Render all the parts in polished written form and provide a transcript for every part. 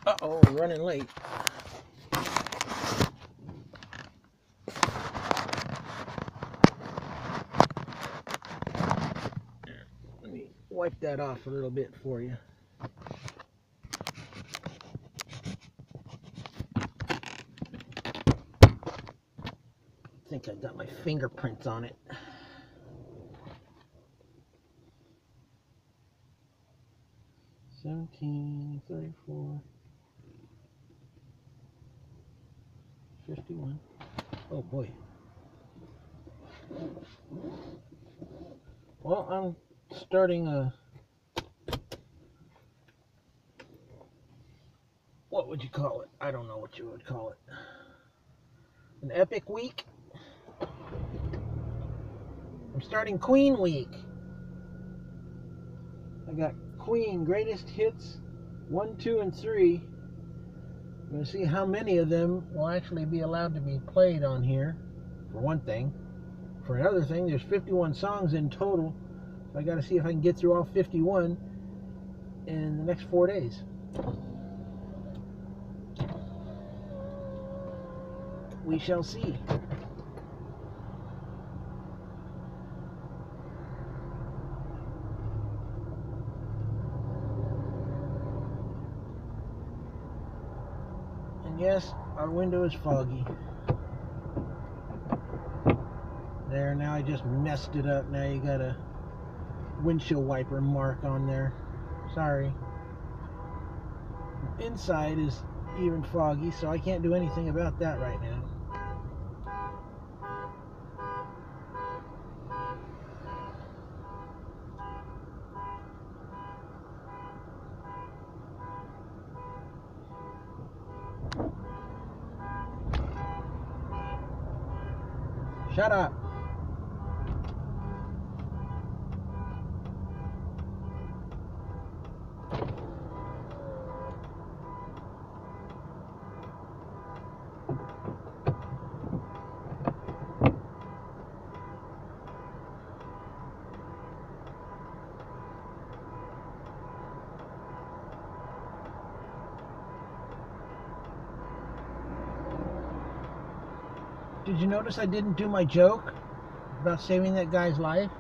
Uh-oh, running late. Let me wipe that off a little bit for you. I think I got my fingerprints on it. 17, 34, 51. Oh boy. Well, I'm starting a, what would you call it? I don't know what you would call it. An epic week? I'm starting Queen week. I got Queen greatest hits 1, 2, and 3. I'm going to see how many of them will actually be allowed to be played on here, for one thing. For another thing, there's 51 songs in total, so I got to see if I can get through all 51 in the next 4 days. We shall see. And yes, our window is foggy. There, now I just messed it up. Now you got a windshield wiper mark on there. Sorry. Inside is even foggy, so I can't do anything about that right now. Shut up. Did you notice I didn't do my joke about saving that guy's life?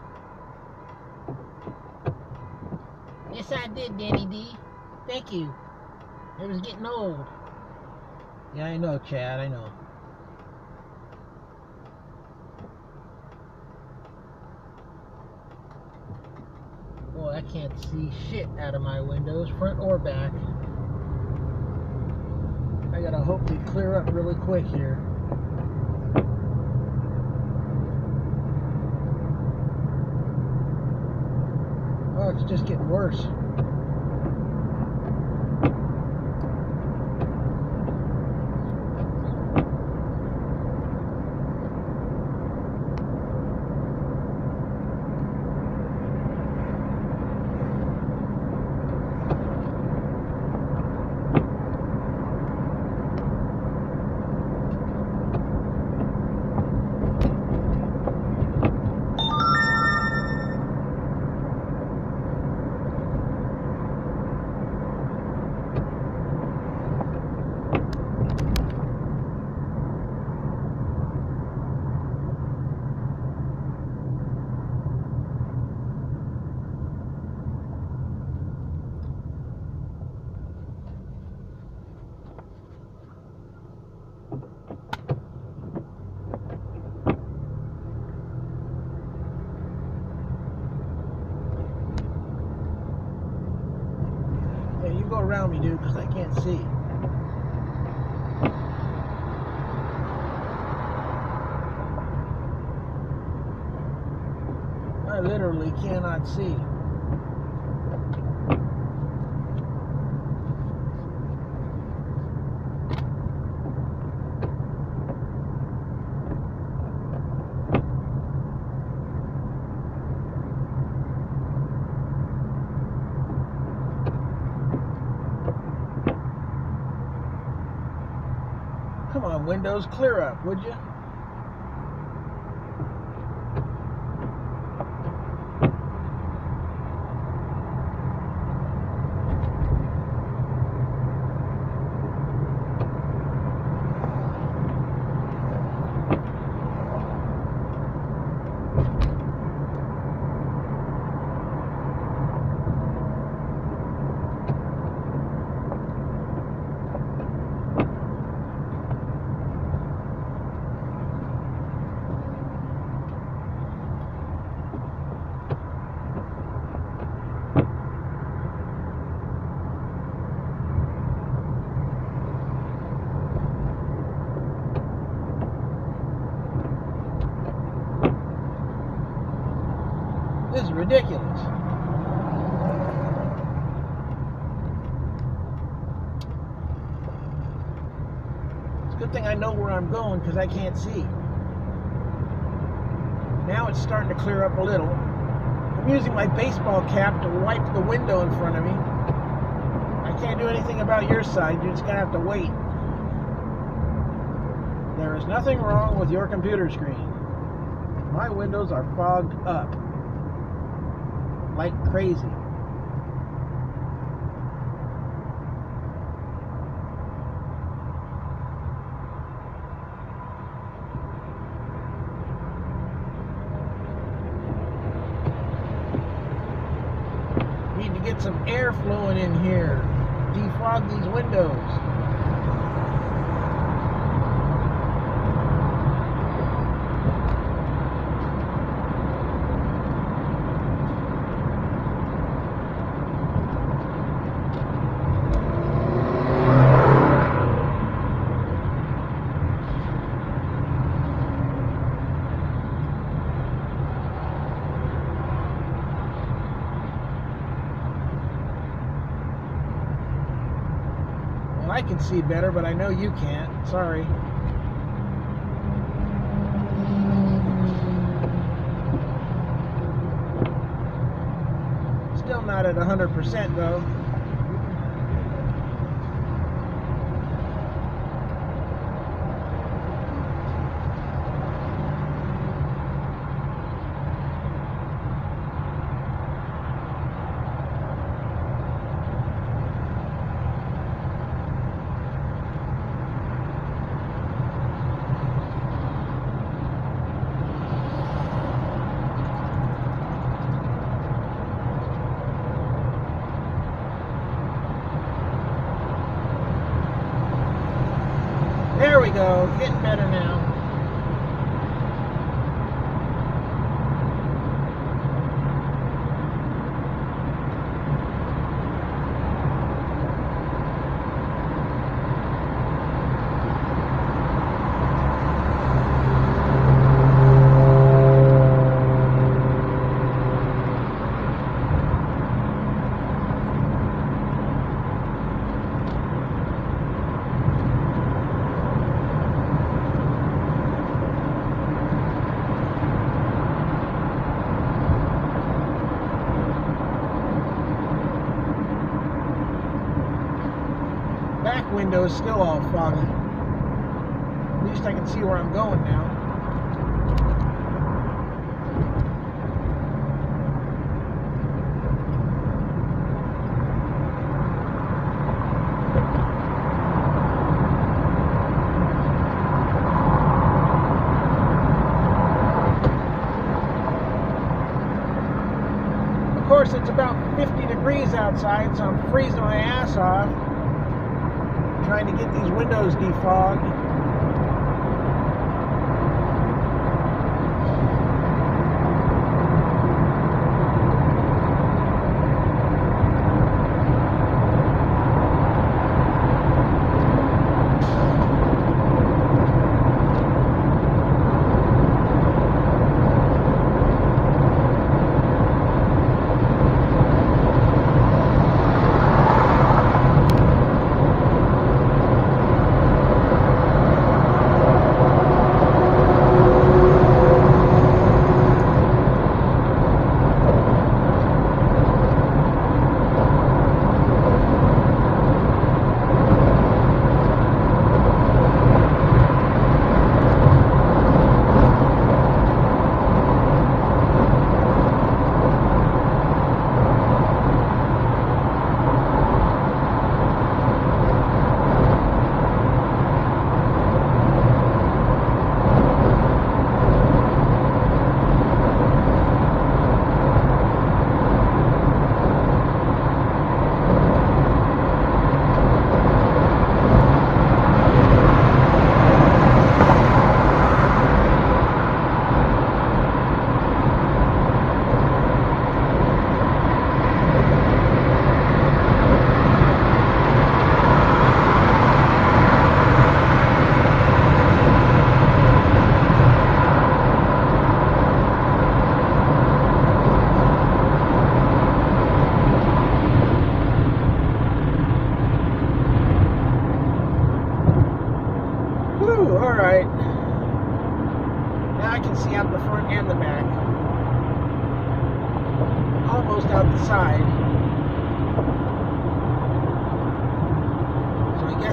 Yes, I did, Danny D. Thank you. It was getting old. Yeah, I know, Chad, I know. Boy, I can't see shit out of my windows, front or back. I gotta hope they clear up really quick here. Oh, it's just getting worse. Yeah, you go around me, dude, because I can't see. I literally cannot see. Come on, Windows, clear up, would you? ridiculous. It's a good thing I know where I'm going because I can't see. Now it's starting to clear up a little. I'm using my baseball cap to wipe the window in front of me. I can't do anything about your side. You're just going to have to wait. There is nothing wrong with your computer screen. My windows are fogged up like crazy. Need to get some air flowing in here. Defog these windows. I can see better, but I know you can't. Sorry. Still not at 100% though. There we go, getting better now. Back window is still all foggy. At least I can see where I'm going now. Of course, it's about 50 degrees outside, so I'm freezing my ass off trying to get these windows defogged.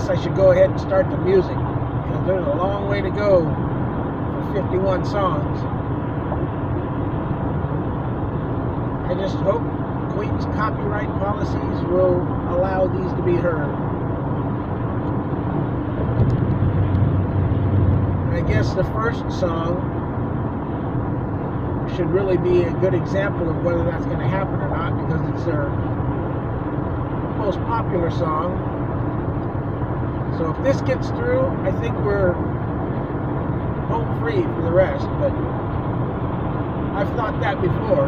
guess I should go ahead and start the music, because there's a long way to go for 51 songs. I just hope Queen's copyright policies will allow these to be heard. I guess the first song should really be a good example of whether that's going to happen or not, because it's their most popular song. So if this gets through, I think we're home free for the rest, but I've thought that before.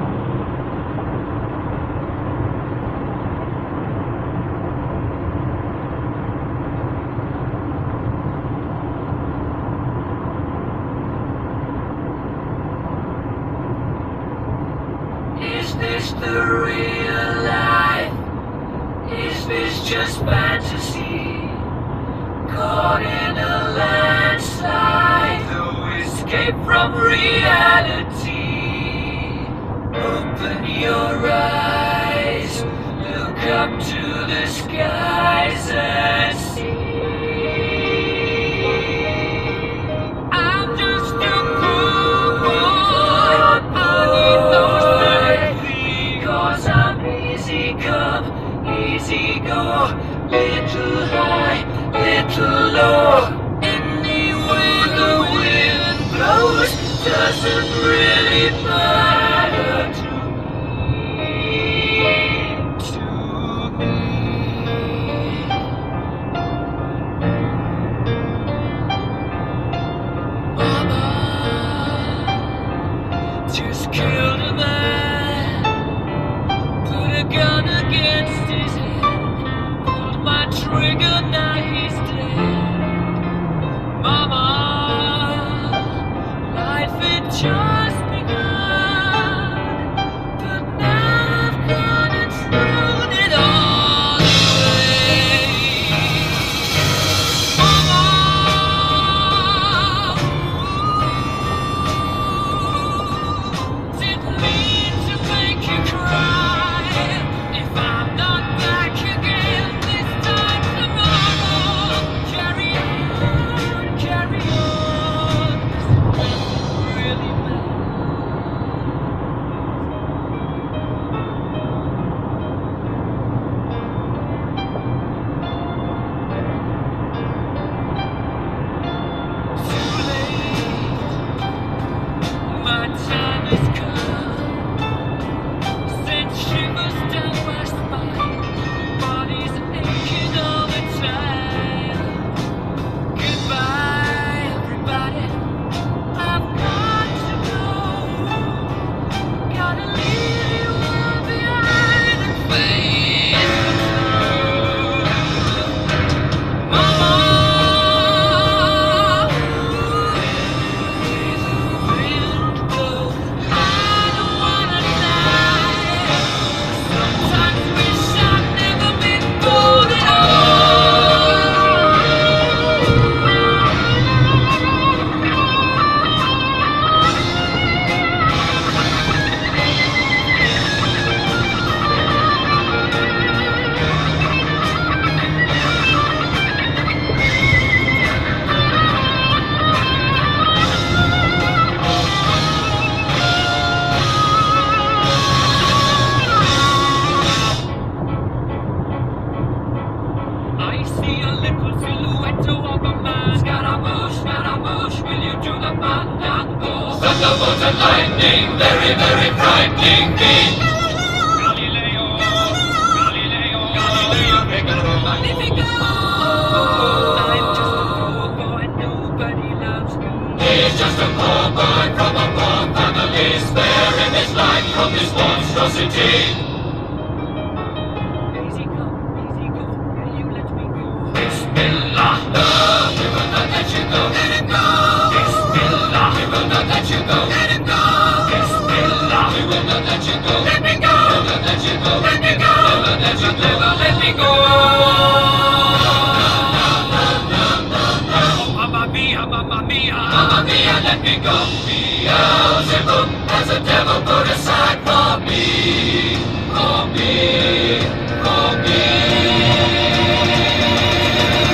Is this the real life? Is this just fantasy? Caught in a landslide, no escape from reality. Open your eyes, look up to the skies and see. I'm just a poor boy beneath those 30, 'cause I'm easy come, easy go, little high, little low. Any way the wind blows doesn't really matter to me. Mama just killed a man, put a gun against his head, pulled my trigger, now he's dead. Mama, life had just begun, but now I've gone and thrown it all away. Mama, didn't mean to make you cry. If I'm not back again this time tomorrow, carry on, carry on, 'cause it doesn't really matter. Too late, my time has come. Sent shivers down my spine, body's aching all the time. Goodbye, everybody, I've got to go. Gotta leave you all behind and face the truth. Mama, wind blow, I don't wanna die. Sometimes wish I'd never been born at I see a little silhouette of a man. Scaramouche, will you do the fandango? Thunderbolt and lightning, very, very frightening me. Galileo, Figaro, Magnifico. I'm just a poor boy, nobody loves me. He's just a poor boy from a poor family, sparing his life from this monstrosity. Easy come, will you let me go? Bismillah, no, we will not let you go. Let him go. Bismillah, we will not let you go. Let him go. Bismillah, we will not let you go. Let me go. We'll not let you go. Let me go. We'll not let you go. Never let me go. Mamma mia, mamma mia, mamma mia, let me go. Beelzebub has a devil put aside for me, for me, for me.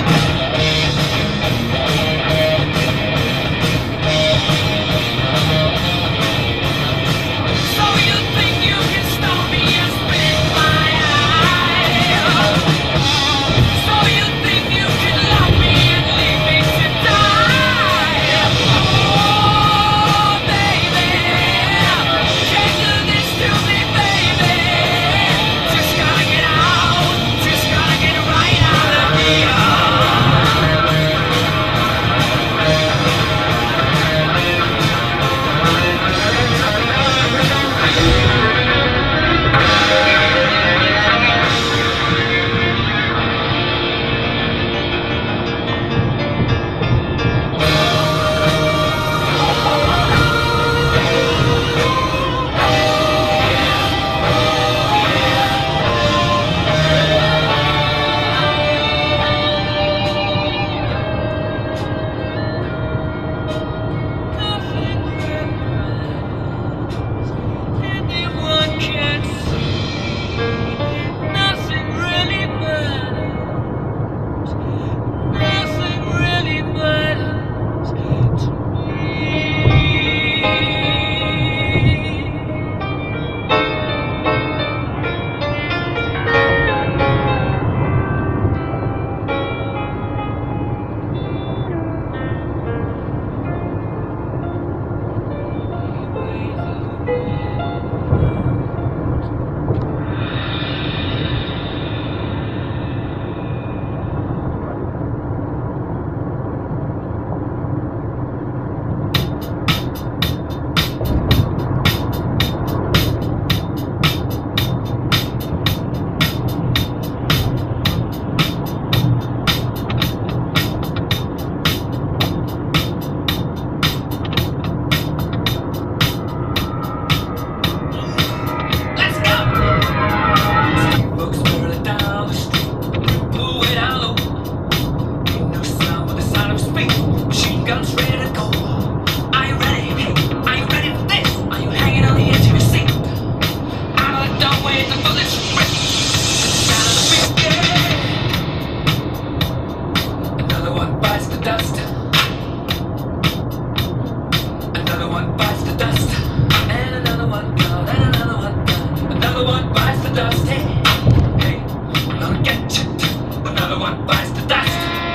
another one bites the dust.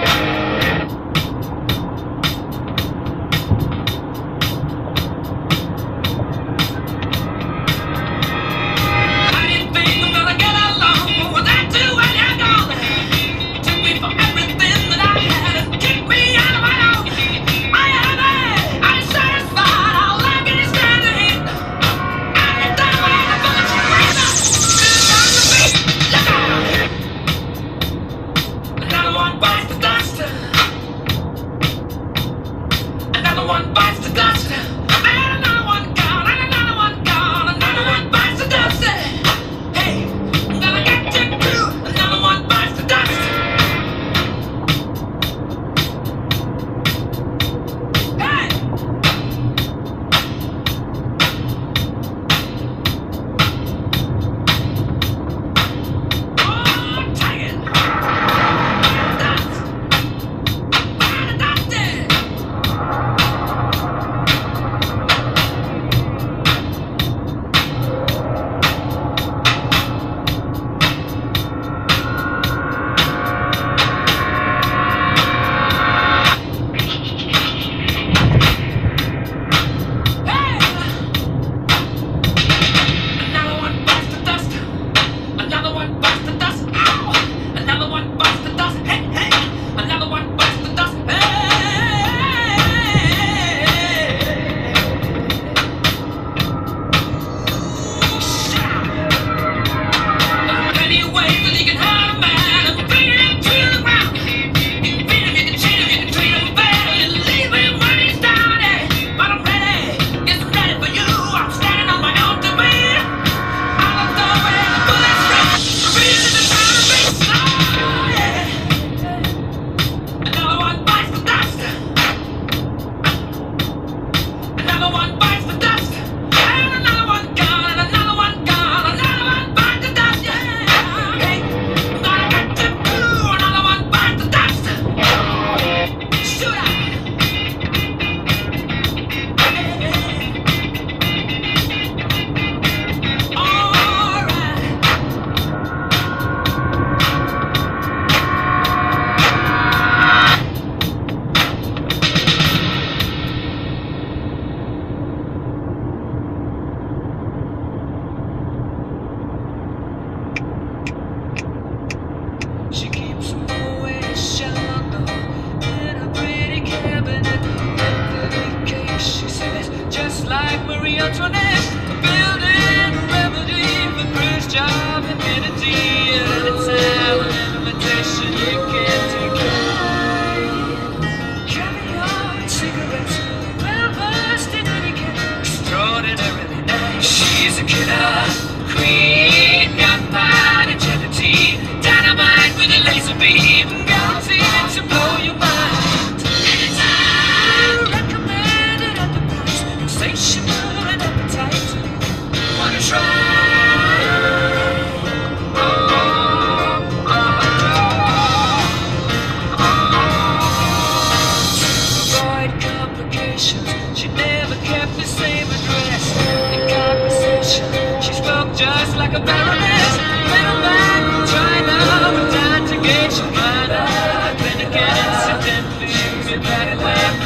Just like a baroness, middleman from China, with time to gauge your mind. Then again, incidentally, she had it like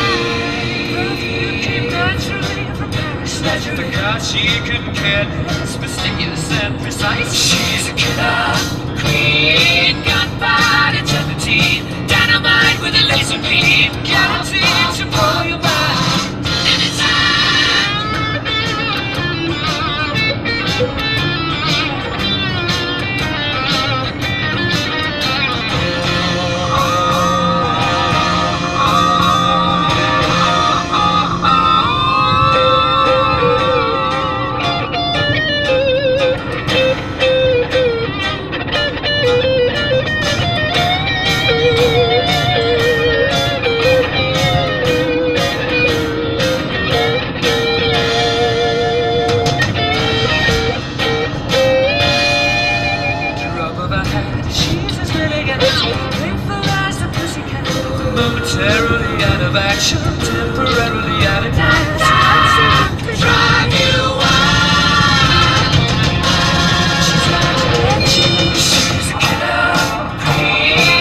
perfume came naturally from Paris. Snatched the card, she couldn't care less, meticulous and precise. She's a killer queen, gunpowder eternity, dynamite with a laser beam, guaranteed to blow your mind. Momentarily out of action, temporarily out of dance. Drive you wild. She's a killer queen.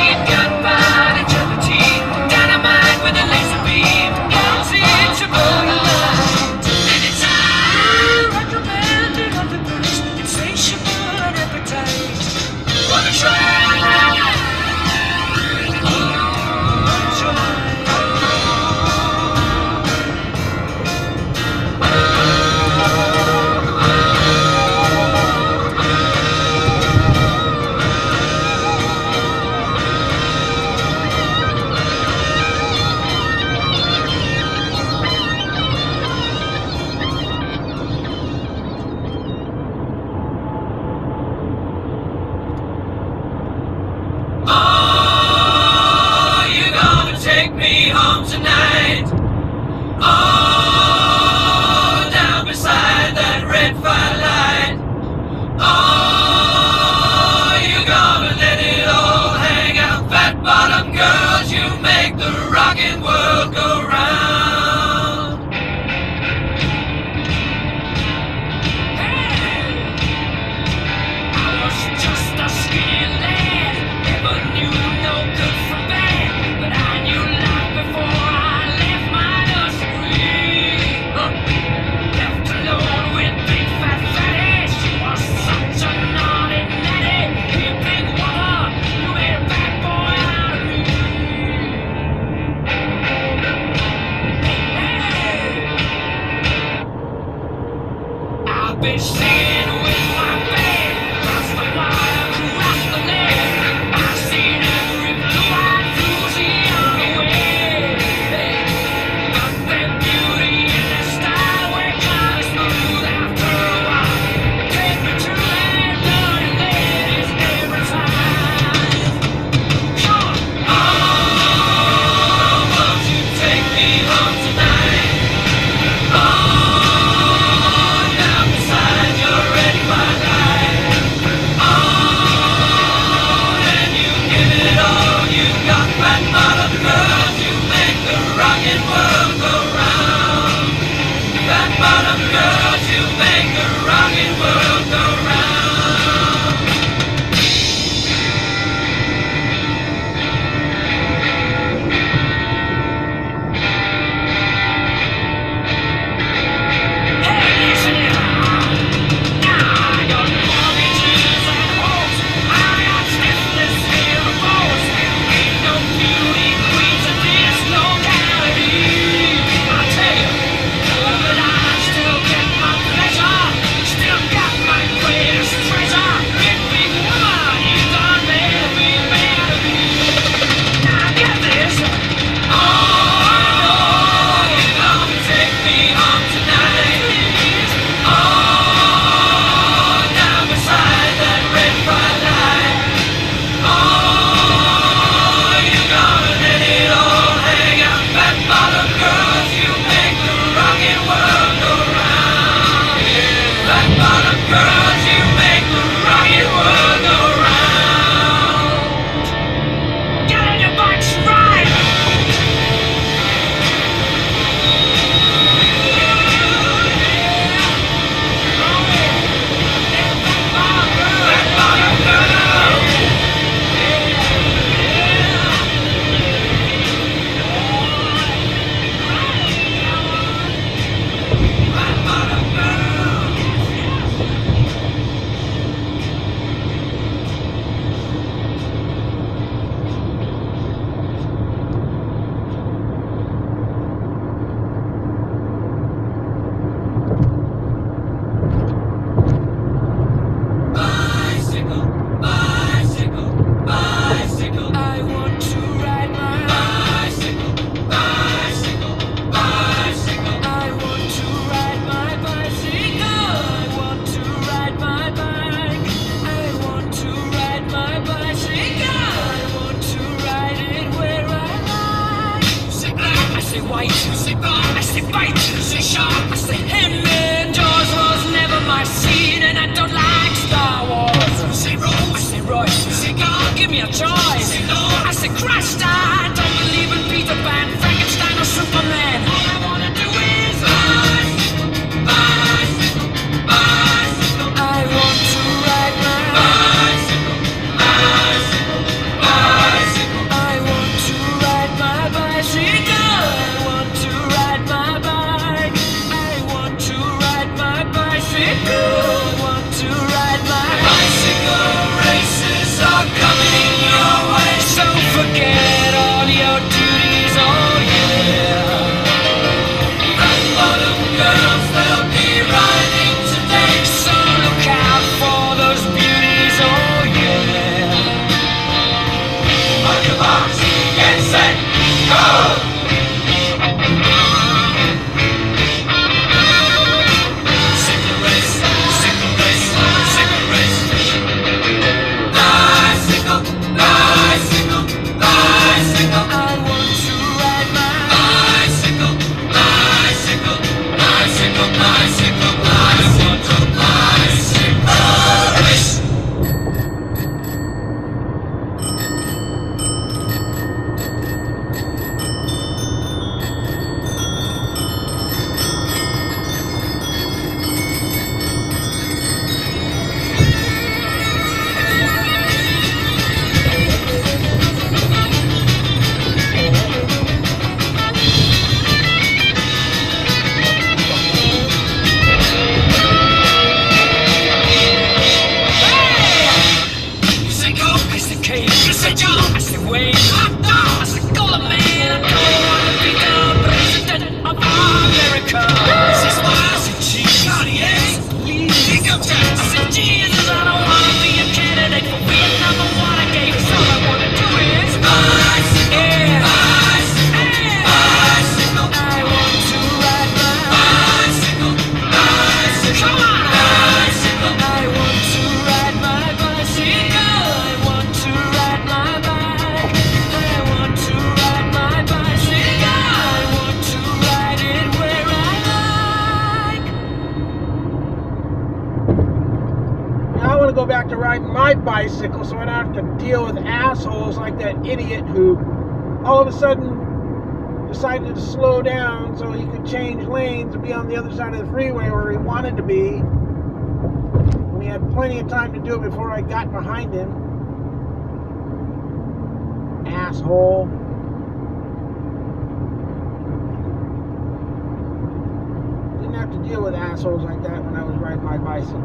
Want to ride my bicycle races are forget all your duties, oh yeah. Rock bottom girls, they'll be riding today, so look out for those beauties, oh yeah. On your marks, get set, go! Go back to riding my bicycle so I don't have to deal with assholes like that idiot who all of a sudden decided to slow down so he could change lanes and be on the other side of the freeway where he wanted to be when he had plenty of time to do it before I got behind him. Asshole. Didn't have to deal with assholes like that when I was riding my bicycle.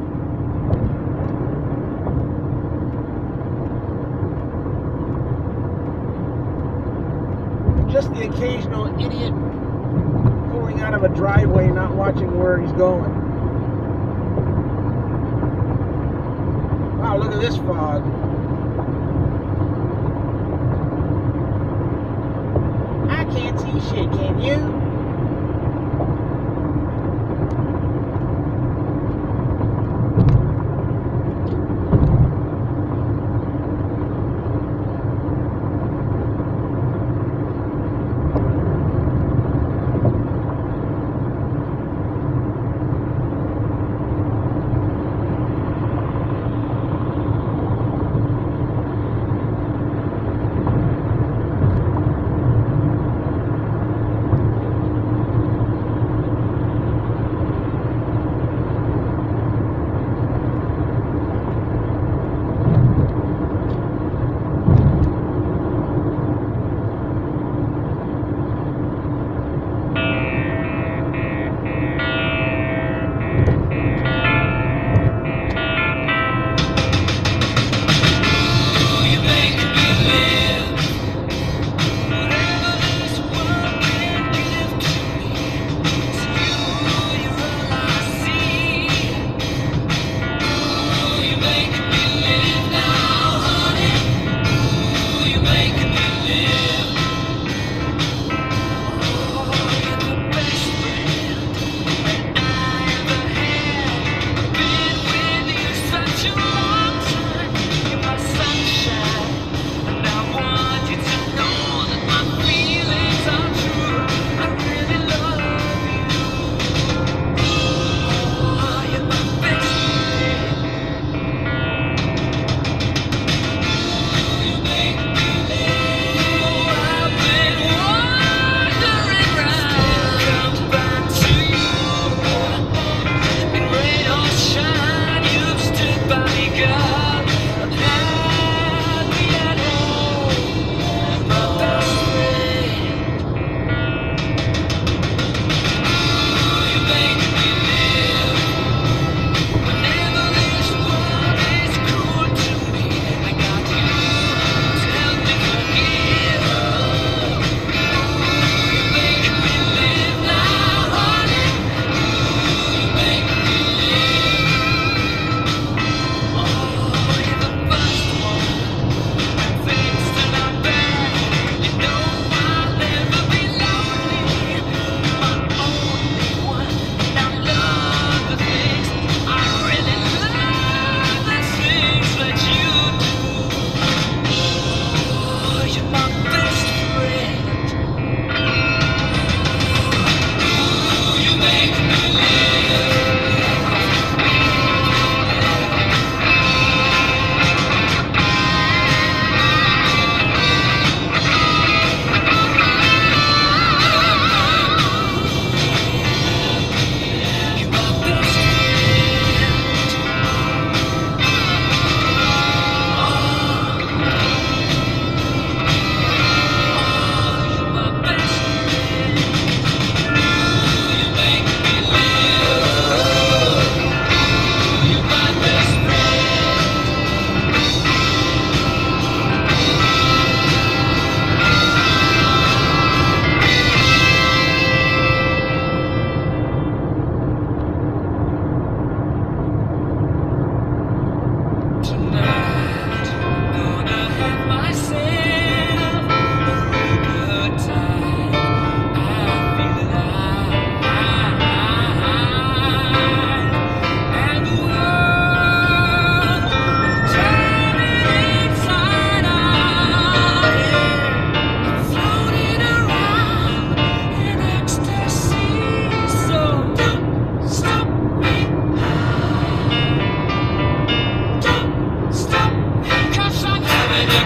Just the occasional idiot pulling out of a driveway, not watching where he's going. Wow, look at this fog. I can't see shit, can you?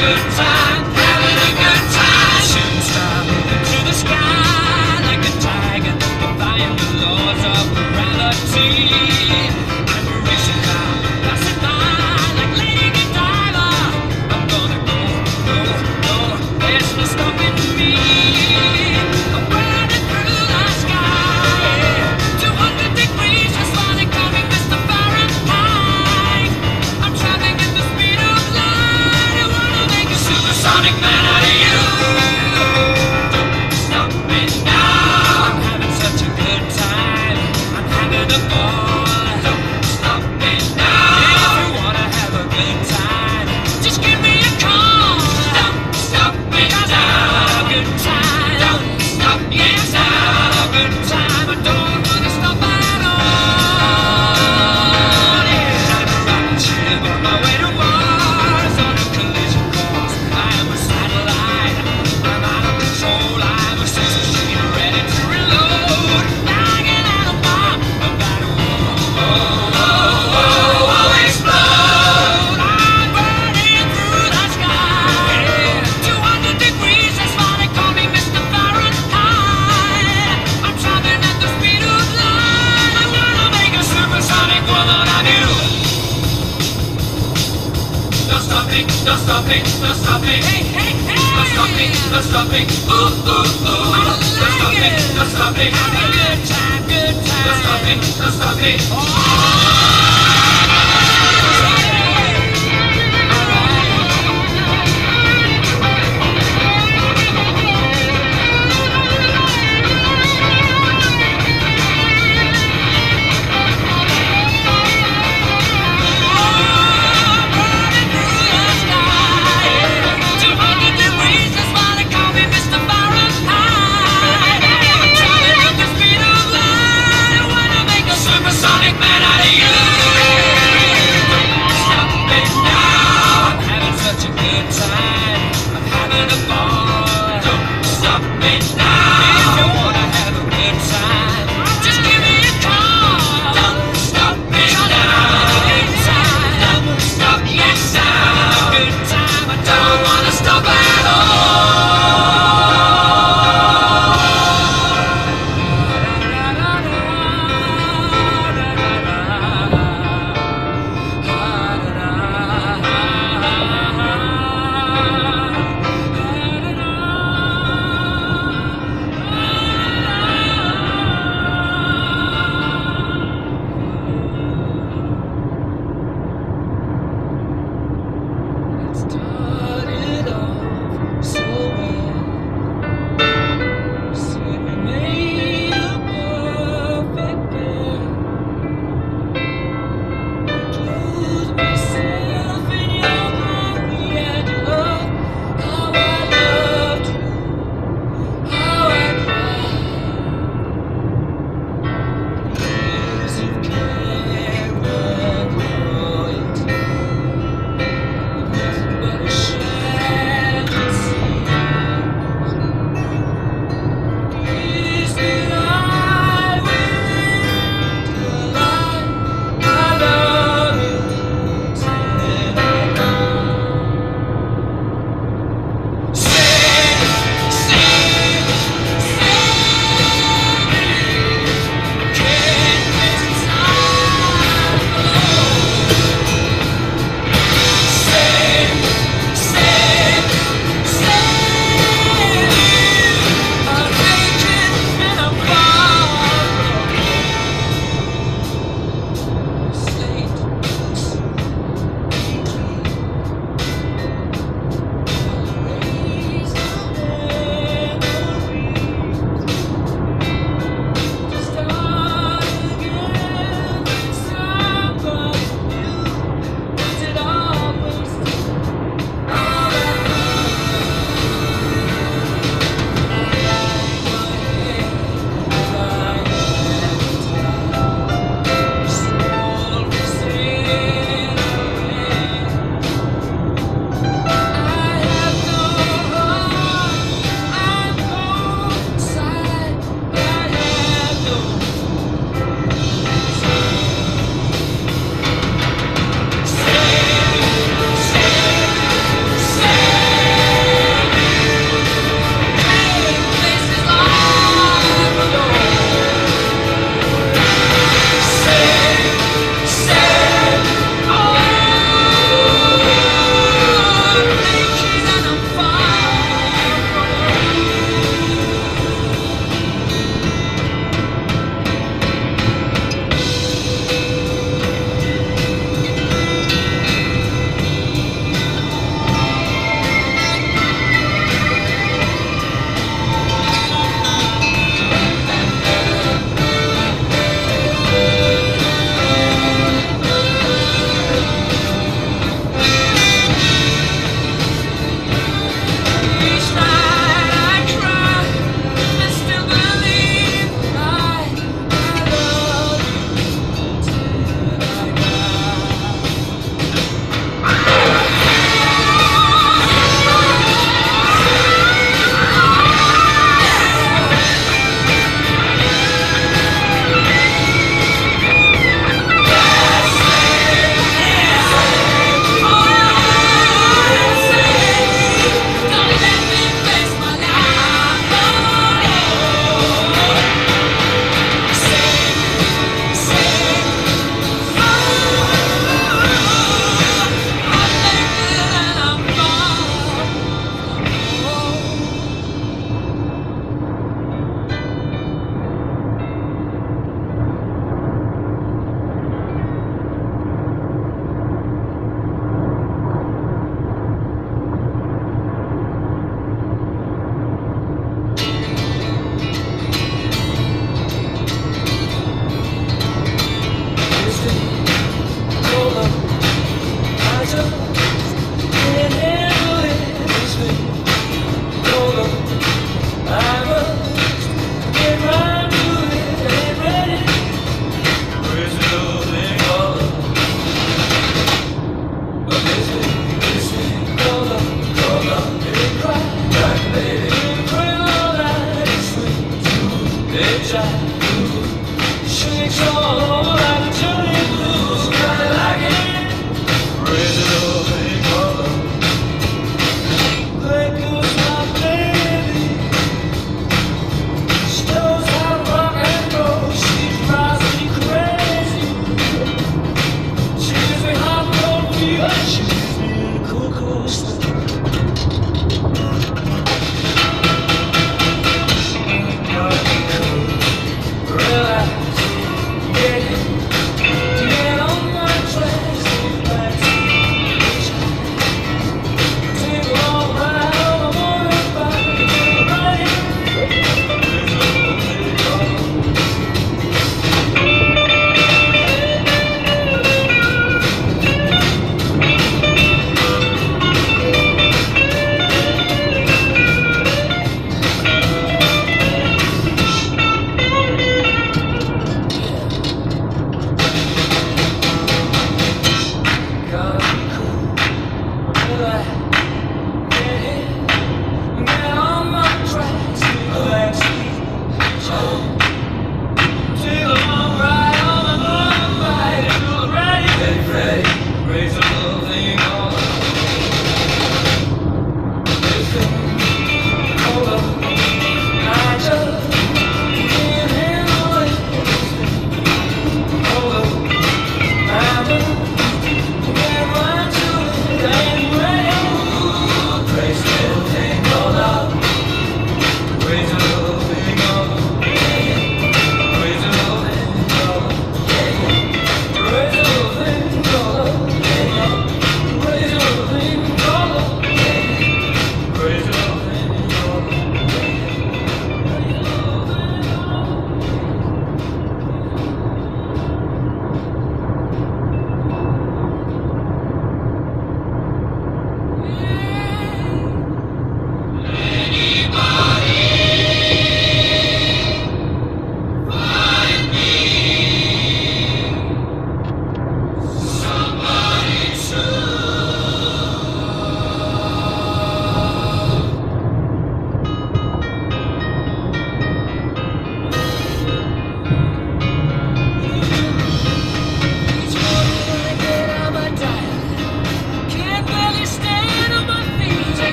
good time, having a good time. Shooting star moving to the sky like a tiger, defying the laws of gravity. I'm racing by, passing by like Lady Godiva. I'm gonna go, go, go. There's no stopping me. I'm burning through the sky. 200 degrees, just while they call me Mr. Fahrenheit. I'm traveling at the speed of light. I wanna make a supersonic man out of you. Don't stop me now. I'm having such a good time. I'm having a ball. Don't stop me now. If you wanna have a good time, just give me a call. Don't stop me now. A good time. Don't stop me now. A good time. I don't wanna stop at all. Yeah, I'm a rocket ship on my way to Mars on a collision course. I am a satellite. I'm out of control. I'm a sense machine ready to reload. Hanging out of bomb. About to explode. I'm burning through the sky. 200 degrees, that's why they call me Mr. Fahrenheit. I'm traveling at the speed of light. I wanna make a supersonic woman of you. Don't stop me, don't stop me, don't stop me. Hey, hey, hey. Don't stop me, don't stop me. Ooh, ooh, ooh. Don't stop me, don't stop me. Have a good time, good time. Don't stop me, don't stop me. Supersonic man out of you. Don't stop me now. I'm having such a good time. I'm having a ball. Don't stop me now. If you wanna have a good time, just give me a call. Don't stop me now. A good time. Don't stop me now. A good time. I don't wanna stop at all.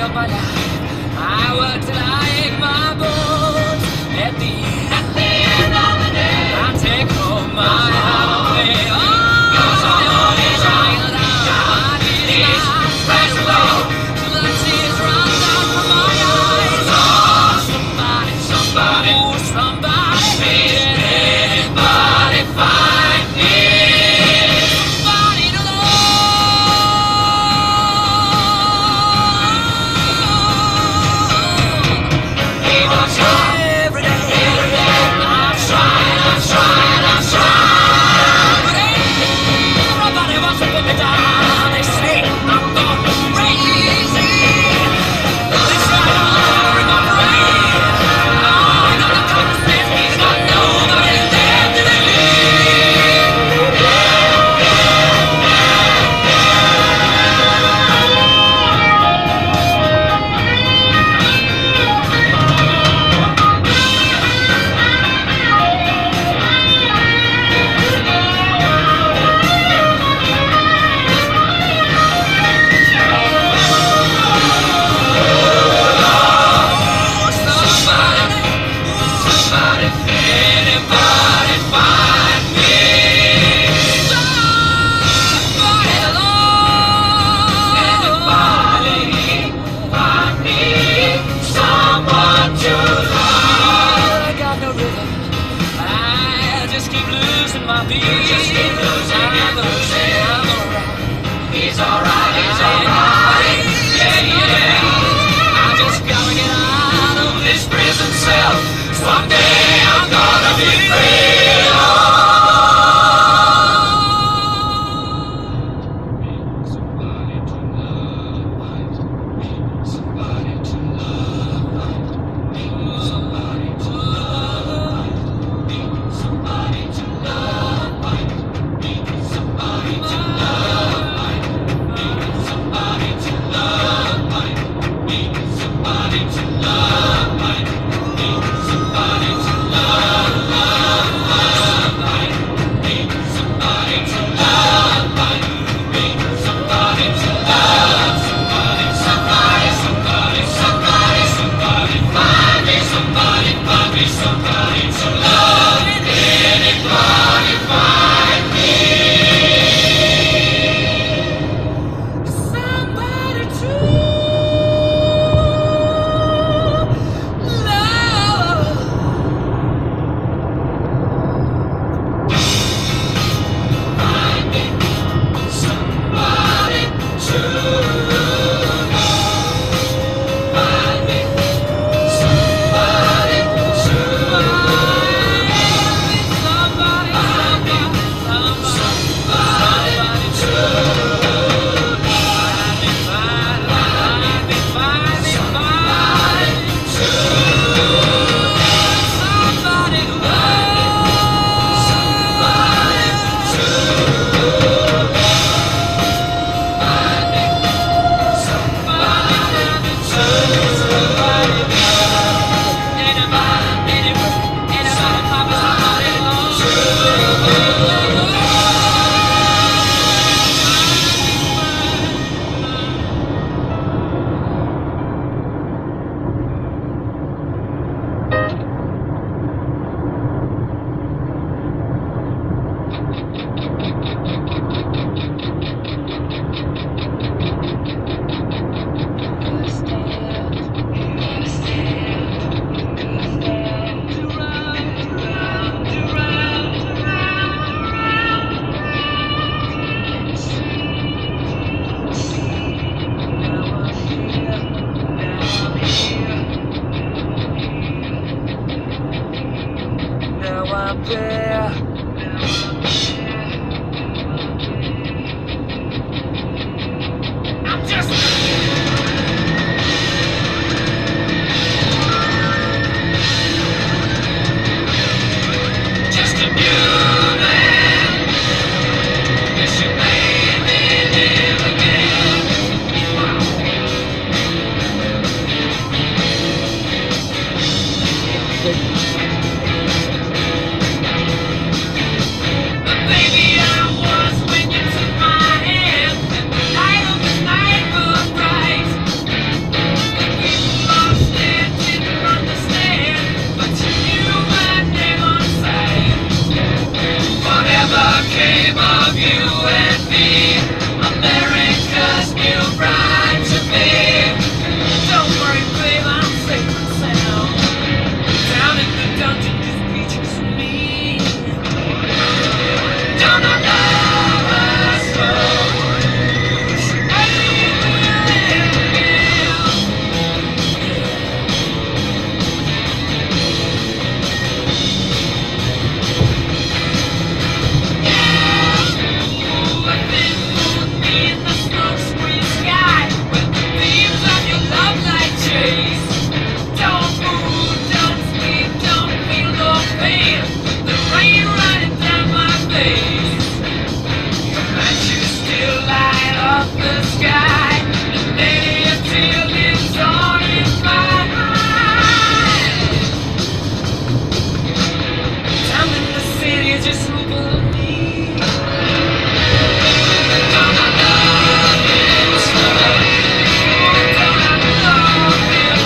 of my life. I worked like my bones. At the end of the day, I take home my holiday. Oh, you're trying out. These right away. The tears run down from my eyes. Oh, somebody, somebody, oh, somebody. Did anybody find me? Somebody to love. Every day, I'm trying, I'm trying, I'm trying. But everybody wants to put me down. They say I'm going crazy. They try to lower my brain. Oh, I got the common sense, got nobody there to somebody, anybody find me? Somebody to love. Anybody find me? Someone to love. I got no rhythm. I just keep losing my beat. Just keep losing and losing. I'm alright. He's alright. He's alright. Yeah, yeah. I just gotta get out of this prison cell. Someday I'm gonna be free. Somebody to love. Somebody to love. Somebody to love. Somebody to love. Somebody to love. in the smoke screen sky with the beams of your love light chase. Don't move, don't speak, don't feel no pain. The rain running down my face. Your matches still light up the sky, and many a tear lives on in my eyes. Time in the city is just over me. Don't I love him so? Don't I love him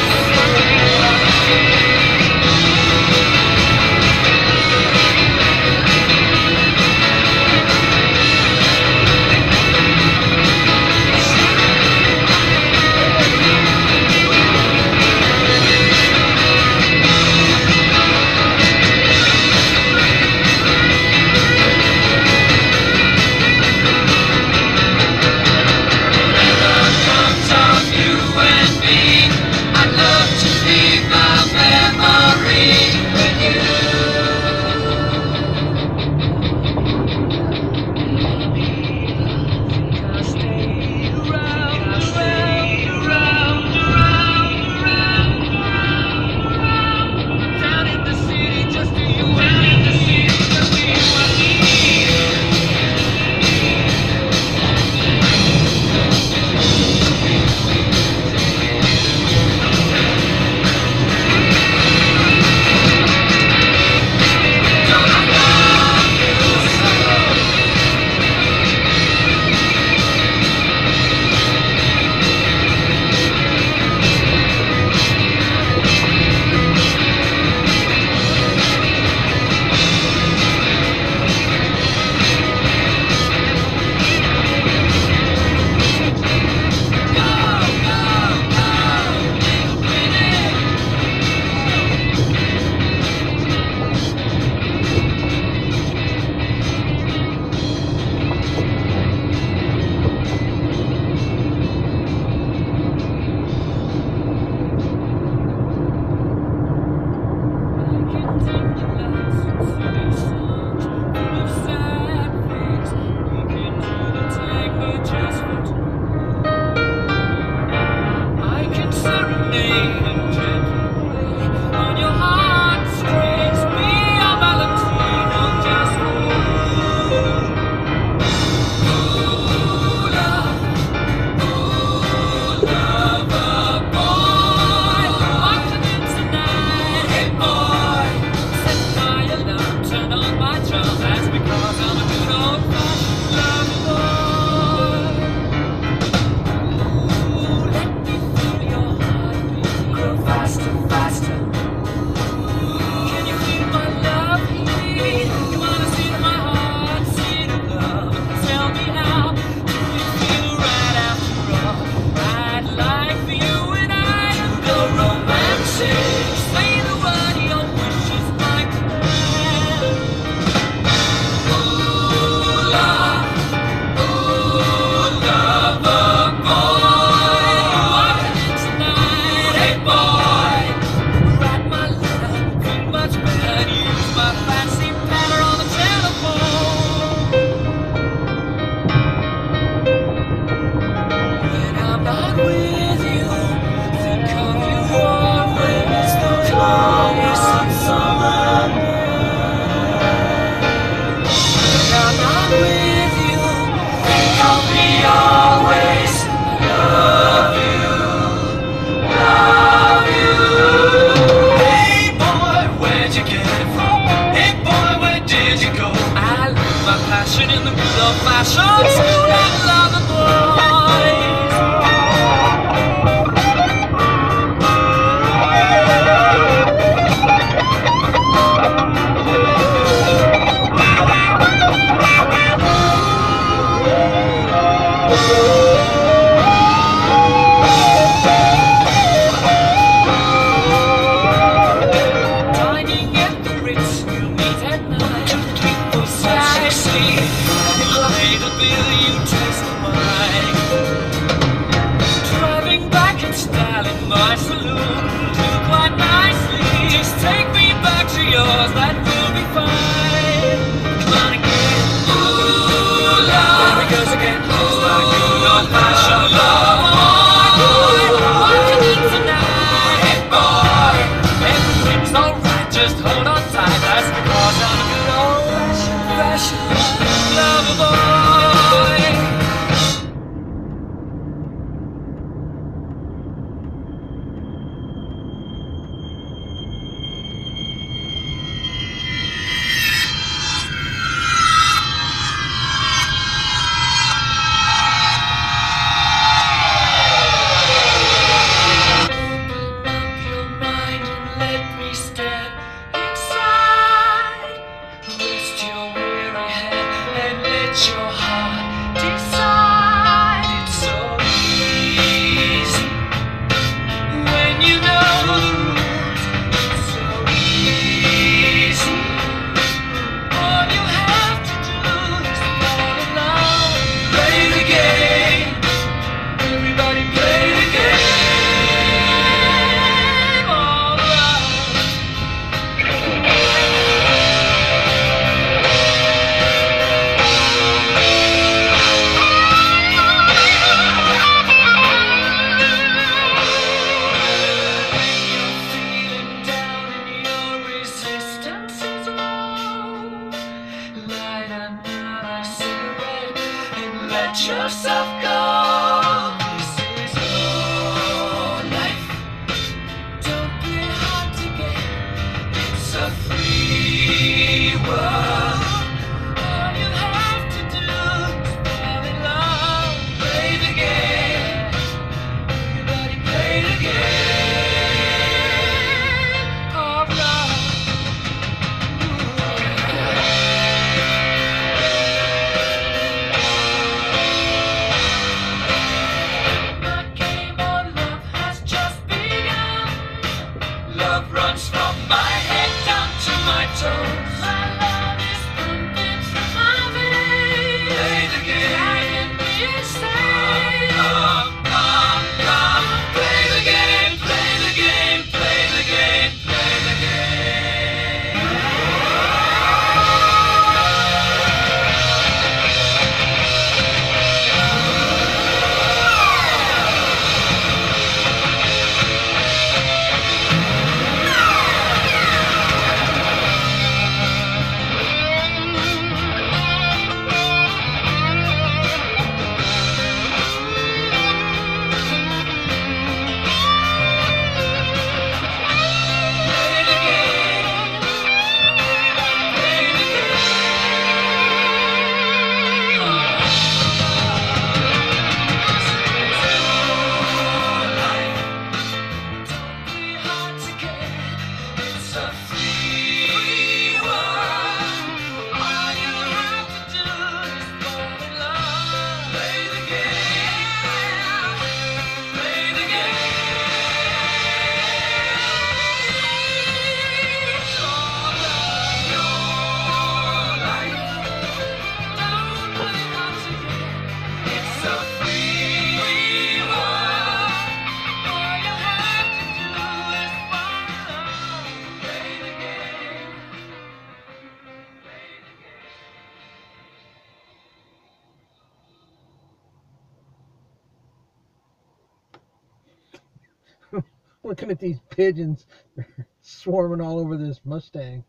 Looking at these pigeons swarming all over this Mustang.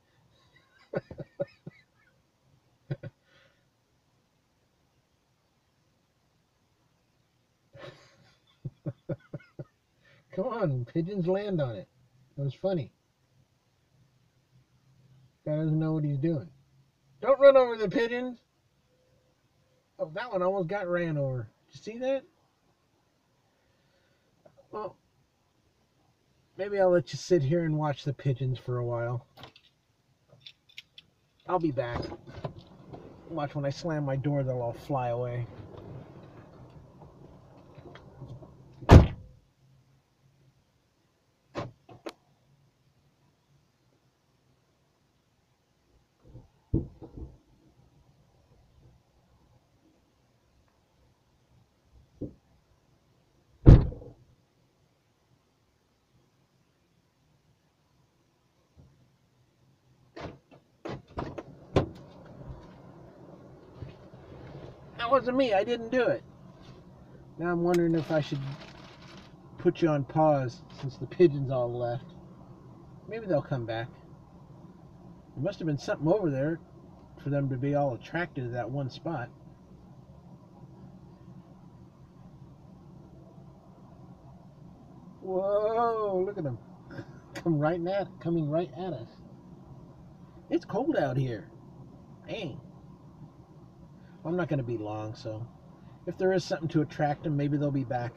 Come on, pigeons land on it. It was funny. Guy doesn't know what he's doing. Don't run over the pigeons. Oh, that one almost got ran over. Did you see that? Well, maybe I'll let you sit here and watch the pigeons for a while. I'll be back. Watch, when I slam my door, they'll all fly away. That wasn't me. I didn't do it. Now I'm wondering if I should put you on pause since the pigeons all left. Maybe they'll come back. There must have been something over there for them to be all attracted to that one spot. Whoa, look at them. Coming right at us. It's cold out here. Dang. I'm not going to be long, so if there is something to attract them, maybe they'll be back.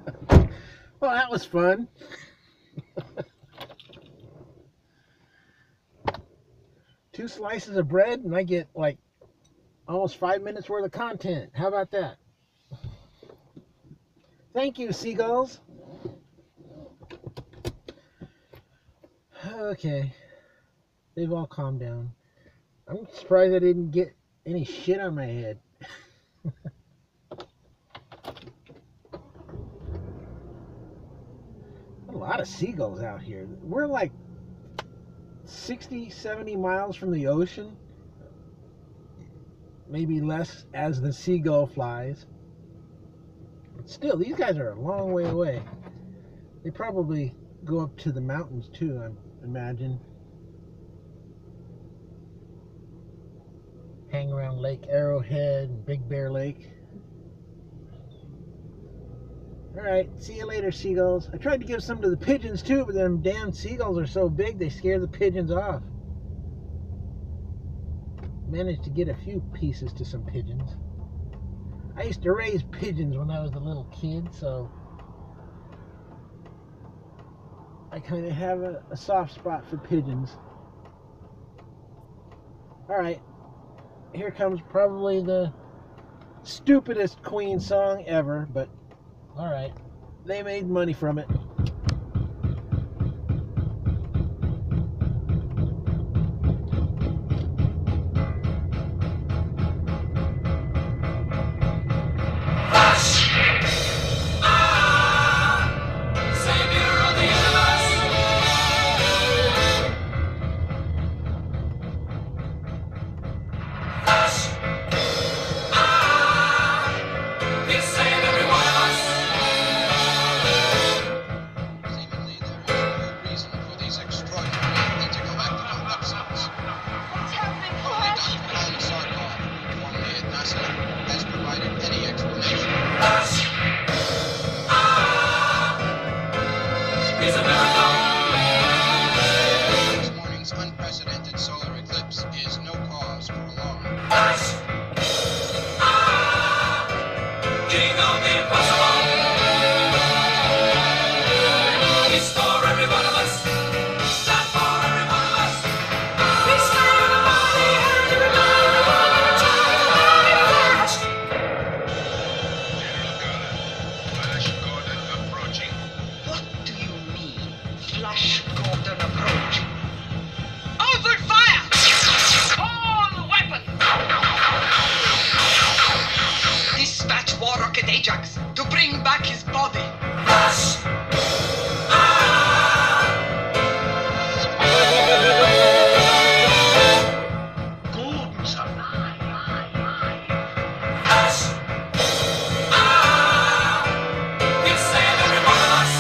Well, that was fun. 2 slices of bread and I get like almost 5 minutes worth of content. How about that? Thank you, seagulls. Okay. They've all calmed down. I'm surprised I didn't get any shit on my head. A lot of seagulls out here. We're like 60, 70 miles from the ocean. Maybe less as the seagull flies. But still, these guys are a long way away. They probably go up to the mountains too, I imagine. Hang around Lake Arrowhead and Big Bear Lake. Alright, see you later, seagulls. I tried to give some to the pigeons too, but them damn seagulls are so big they scare the pigeons off. Managed to get a few pieces to some pigeons. I used to raise pigeons when I was a little kid, so I kind of have a soft spot for pigeons. Alright, here comes probably the stupidest Queen song ever, but alright, they made money from it. Ajax to bring back his body. Golden son. He'll save every one of us.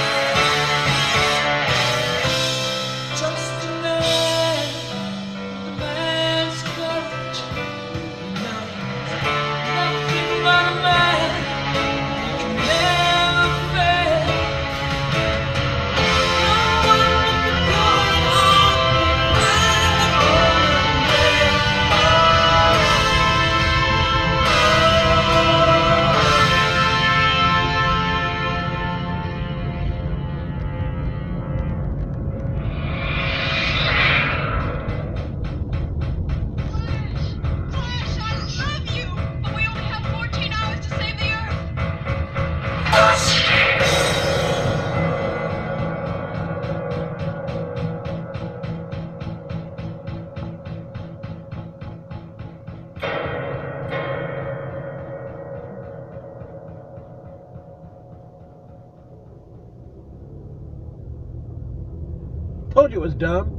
Just a man, the man's courage. Nothing but a man. Told you it was dumb.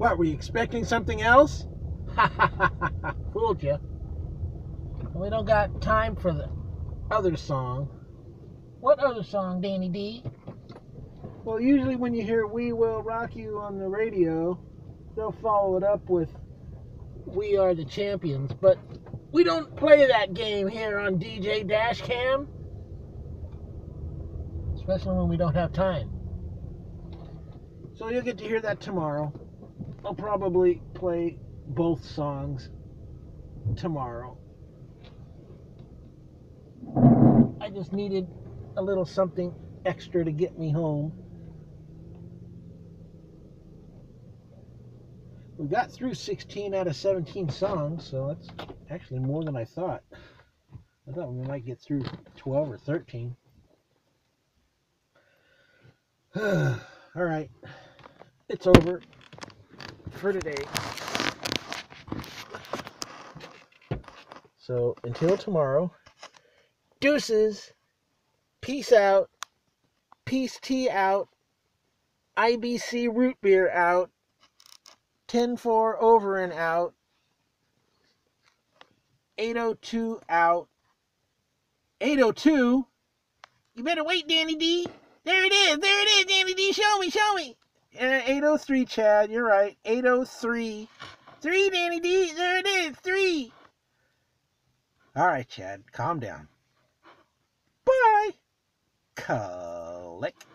What, were you expecting something else? Ha ha ha ha, fooled you. We don't got time for the other song. What other song, Danny D? Well, usually when you hear We Will Rock You on the radio, they'll follow it up with We Are the Champions, but we don't play that game here on DJ Dashcam, especially when we don't have time. So you'll get to hear that tomorrow. I'll probably play both songs tomorrow. I just needed a little something extra to get me home. We got through 16 out of 17 songs, so that's actually more than I thought. I thought we might get through 12 or 13. All right, it's over for today. So until tomorrow, deuces, peace out, peace tea out, IBC root beer out, 10-4 over and out, 802 out, 802. You better wait, Danny D. There it is, Danny D. Show me. 803, Chad, you're right. 803. 3, Danny D. There it is, 3. All right, Chad, calm down. Bye. Collect.